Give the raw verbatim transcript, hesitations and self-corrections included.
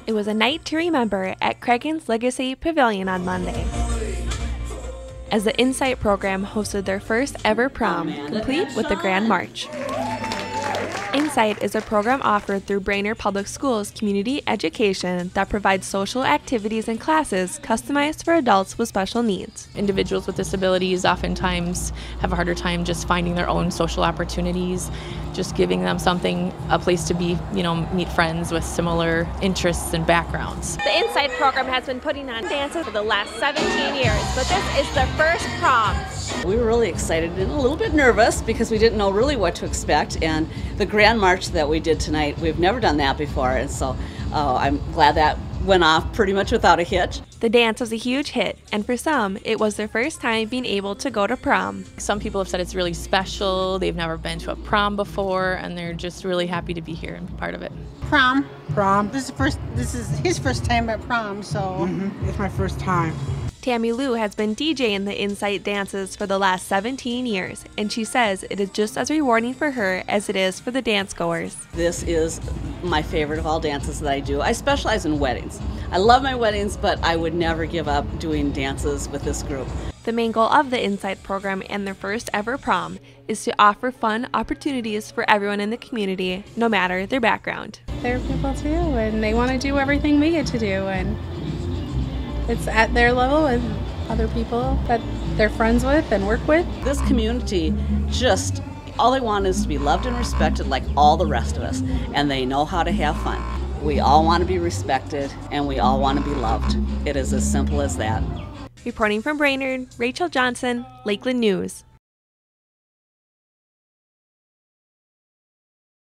It was a night to remember at Cragun's Legacy Pavilion on Monday, as the Insight program hosted their first ever prom, complete with the Grand March. Insight is a program offered through Brainerd Public Schools Community Education that provides social activities and classes customized for adults with special needs. Individuals with disabilities oftentimes have a harder time just finding their own social opportunities, just giving them something, a place to be, you know, meet friends with similar interests and backgrounds. The Insight program has been putting on dances for the last seventeen years, but this is their first prom. We were really excited and a little bit nervous because we didn't know really what to expect, and the Grand March that we did tonight, we've never done that before, and so uh, I'm glad that went off pretty much without a hitch. The dance was a huge hit, and for some, it was their first time being able to go to prom. Some people have said it's really special, they've never been to a prom before, and they're just really happy to be here and be part of it. Prom. Prom. This is first. This is his first time at prom, so. Mm-hmm. It's my first time. Tammy Lou has been DJing the Insight dances for the last seventeen years, and she says it is just as rewarding for her as it is for the dance goers. This is my favorite of all dances that I do. I specialize in weddings. I love my weddings, but I would never give up doing dances with this group. The main goal of the Insight program and their first ever prom is to offer fun opportunities for everyone in the community, no matter their background. They're people too, and they want to do everything we get to do, and it's at their level with other people that they're friends with and work with. This community, just all they want is to be loved and respected like all the rest of us, and they know how to have fun. We all want to be respected, and we all want to be loved. It is as simple as that. Reporting from Brainerd, Rachel Johnson, Lakeland News.